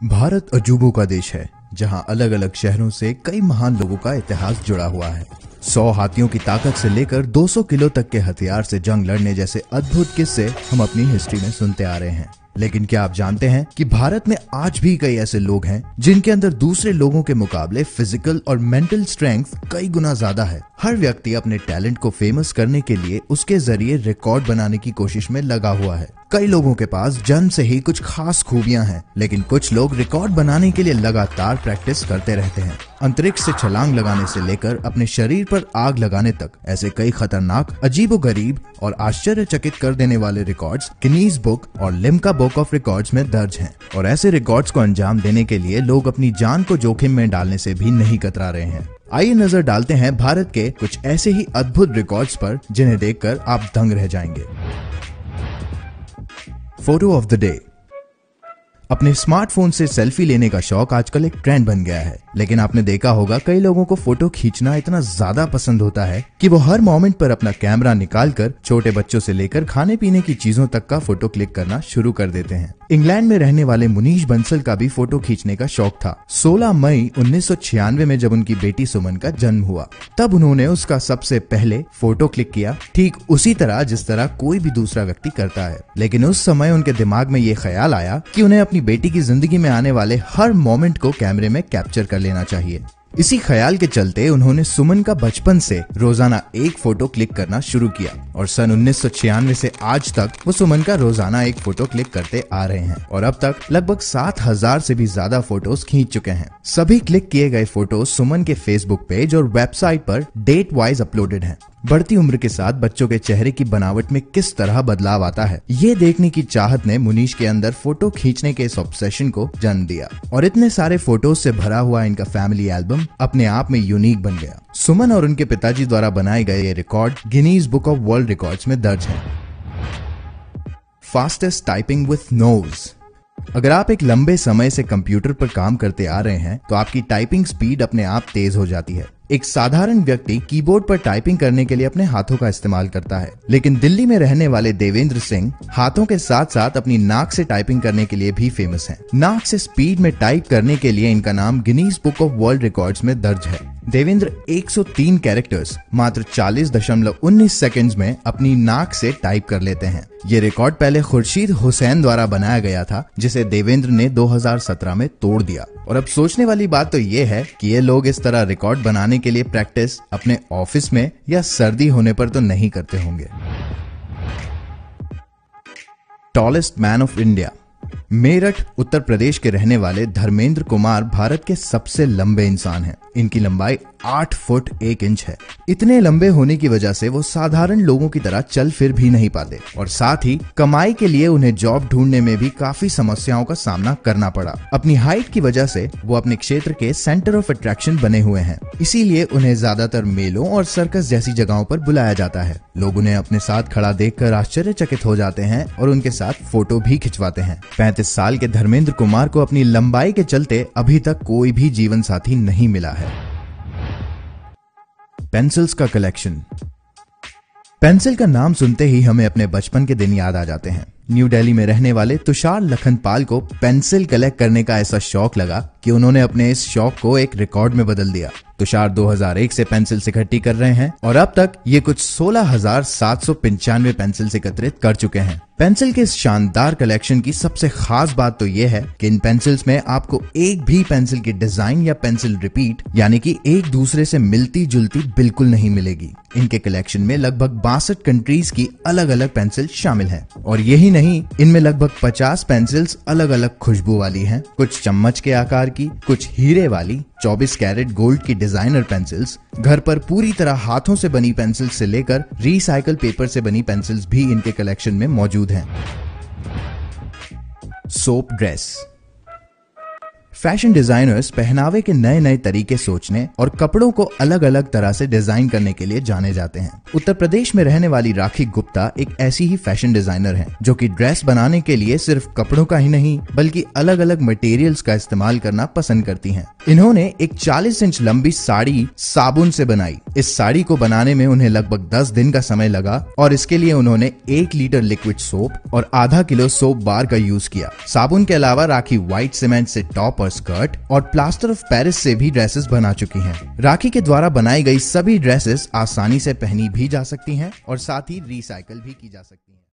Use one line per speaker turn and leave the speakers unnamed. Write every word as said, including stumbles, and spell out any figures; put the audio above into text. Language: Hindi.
भारत अजूबों का देश है जहां अलग अलग शहरों से कई महान लोगों का इतिहास जुड़ा हुआ है। सौ हाथियों की ताकत से लेकर दो सौ किलो तक के हथियार से जंग लड़ने जैसे अद्भुत किस्से हम अपनी हिस्ट्री में सुनते आ रहे हैं। लेकिन क्या आप जानते हैं कि भारत में आज भी कई ऐसे लोग हैं जिनके अंदर दूसरे लोगों के मुकाबले फिजिकल और मेंटल स्ट्रेंथ कई गुना ज्यादा है। हर व्यक्ति अपने टैलेंट को फेमस करने के लिए उसके जरिए रिकॉर्ड बनाने की कोशिश में लगा हुआ है। कई लोगों के पास जन्म से ही कुछ खास खूबियां हैं, लेकिन कुछ लोग रिकॉर्ड बनाने के लिए लगातार प्रैक्टिस करते रहते हैं। अंतरिक्ष से छलांग लगाने से लेकर अपने शरीर पर आग लगाने तक ऐसे कई खतरनाक, अजीबोगरीब और आश्चर्यचकित कर देने वाले रिकॉर्ड्स गिनीज बुक और लिम्का बुक ऑफ रिकॉर्ड्स में दर्ज हैं। और ऐसे रिकॉर्ड्स को अंजाम देने के लिए लोग अपनी जान को जोखिम में डालने से भी नहीं कतरा रहे हैं। आइए नजर डालते हैं भारत के कुछ ऐसे ही अद्भुत रिकॉर्ड्स पर जिन्हें देखकर आप दंग रह जाएंगे। Photo of the day. अपने स्मार्टफोन से सेल्फी लेने का शौक आजकल एक ट्रेंड बन गया है, लेकिन आपने देखा होगा कई लोगों को फोटो खींचना इतना ज्यादा पसंद होता है कि वो हर मोमेंट पर अपना कैमरा निकालकर छोटे बच्चों से लेकर खाने पीने की चीजों तक का फोटो क्लिक करना शुरू कर देते हैं। इंग्लैंड में रहने वाले मुनीश बंसल का भी फोटो खींचने का शौक था। सोलह मई उन्नीस सौ छियानवे में जब उनकी बेटी सुमन का जन्म हुआ, तब उन्होंने उसका सबसे पहले फोटो क्लिक किया, ठीक उसी तरह जिस तरह कोई भी दूसरा व्यक्ति करता है। लेकिन उस समय उनके दिमाग में ये ख्याल आया कि उन्हें अपनी बेटी की जिंदगी में आने वाले हर मोमेंट को कैमरे में कैप्चर कर लेना चाहिए। इसी ख्याल के चलते उन्होंने सुमन का बचपन से रोजाना एक फोटो क्लिक करना शुरू किया और सन उन्नीस सौ छियानवे से आज तक वो सुमन का रोजाना एक फोटो क्लिक करते आ रहे हैं और अब तक लगभग सात हजार से भी ज्यादा फोटोज खींच चुके हैं। सभी क्लिक किए गए फोटोज सुमन के फेसबुक पेज और वेबसाइट पर डेट वाइज अपलोडेड हैं। बढ़ती उम्र के साथ बच्चों के चेहरे की बनावट में किस तरह बदलाव आता है, ये देखने की चाहत ने मुनीश के अंदर फोटो खींचने के इस ऑब्सेशन को जन्म दिया और इतने सारे फोटोज से भरा हुआ इनका फैमिली एल्बम अपने आप में यूनिक बन गया। सुमन और उनके पिताजी द्वारा बनाए गए ये record Guinness book of world records में दर्ज है। Fastest typing with nose. अगर आप एक लंबे समय से कंप्यूटर पर काम करते आ रहे हैं तो आपकी टाइपिंग स्पीड अपने आप तेज हो जाती है। एक साधारण व्यक्ति कीबोर्ड पर टाइपिंग करने के लिए अपने हाथों का इस्तेमाल करता है, लेकिन दिल्ली में रहने वाले देवेंद्र सिंह हाथों के साथ साथ अपनी नाक से टाइपिंग करने के लिए भी फेमस हैं। नाक से स्पीड में टाइप करने के लिए इनका नाम Guinness book of world records में दर्ज है। देवेंद्र एक सौ तीन कैरेक्टर्स मात्र चालीस दशमलव उन्नीस सेकंड्स में अपनी नाक से टाइप कर लेते हैं। ये रिकॉर्ड पहले खुर्शीद हुसैन द्वारा बनाया गया था, जिसे देवेंद्र ने दो हज़ार सत्रह में तोड़ दिया। और अब सोचने वाली बात तो ये है कि ये लोग इस तरह रिकॉर्ड बनाने के लिए प्रैक्टिस अपने ऑफिस में या सर्दी होने पर तो नहीं करते होंगे। Tallest man of India. Meerut Uttar Pradesh के रहने वाले धर्मेंद्र कुमार भारत के सबसे लंबे इंसान हैं। इनकी लंबाई आठ फुट एक इंच है। इतने लंबे होने की वजह से वो साधारण लोगों की तरह चल फिर भी नहीं पाते और साथ ही कमाई के लिए उन्हें जॉब ढूंढने में भी काफी समस्याओं का सामना करना पड़ा। अपनी हाइट की वजह से वो अपने क्षेत्र के सेंटर ऑफ अट्रैक्शन बने हुए हैं, इसीलिए उन्हें ज्यादातर मेलों और सर्कस जैसी जगहों पर बुलाया जाता है। लोग उन्हें अपने साथ खड़ा देखकर आश्चर्यचकित हो जाते हैं और उनके साथ फोटो भी खिंचवाते हैं। पैंतीस साल के धर्मेंद्र कुमार को अपनी लंबाई के चलते अभी तक कोई भी जीवन साथी नहीं मिला है। पेंसिल्स का कलेक्शन। पेंसिल का नाम सुनते ही हमें अपने बचपन के दिन याद आ जाते हैं। न्यू दिल्ली में रहने वाले तुषार लखनपाल को पेंसिल कलेक्ट करने का ऐसा शौक लगा कि उन्होंने अपने इस शौक को एक रिकॉर्ड में बदल दिया। तुषार दो हज़ार एक से पेंसिल्स इकट्ठी कर रहे हैं और अब तक ये कुछ सोलह हजार सात सौ पंचानवे पेंसिल्स एकत्रित कर चुके हैं। पेंसिल के इस शानदार कलेक्शन की सबसे खास बात तो ये है कि इन पेंसिल्स में आपको एक भी पेंसिल की डिजाइन या पेंसिल रिपीट यानी कि एक दूसरे से मिलती जुलती बिल्कुल नहीं मिलेगी। इनके कलेक्शन में लगभग बासठ कंट्रीज की अलग अलग पेंसिल शामिल हैं और यही नहीं, इनमें लगभग पचास पेंसिल्स अलग अलग खुशबू वाली हैं, कुछ चम्मच के आकार की, कुछ हीरे वाली, चौबीस कैरेट गोल्ड की डिजाइनर पेंसिल्स, घर पर पूरी तरह हाथों से बनी पेंसिल से लेकर रिसाइकल पेपर से बनी पेंसिल्स भी इनके कलेक्शन में मौजूद हैं। Soap dress. फैशन डिजाइनर्स पहनावे के नए नए तरीके सोचने और कपड़ों को अलग अलग तरह से डिजाइन करने के लिए जाने जाते हैं। उत्तर प्रदेश में रहने वाली राखी गुप्ता एक ऐसी ही फैशन डिजाइनर हैं, जो कि ड्रेस बनाने के लिए सिर्फ कपड़ों का ही नहीं बल्कि अलग अलग मटेरियल्स का इस्तेमाल करना पसंद करती हैं। इन्होंने एक चालीस इंच लंबी साड़ी साबुन से बनाई। इस साड़ी को बनाने में उन्हें लगभग दस दिन का समय लगा और इसके लिए उन्होंने एक लीटर लिक्विड सोप और आधा किलो सोप बार का यूज किया। साबुन के अलावा राखी व्हाइट सीमेंट से टॉप और स्कर्ट और प्लास्टर ऑफ पेरिस से भी ड्रेसेस बना चुकी हैं। राखी के द्वारा बनाई गई सभी ड्रेसेस आसानी से पहनी भी जा सकती हैं और साथ ही रिसाइकल भी की जा सकती हैं।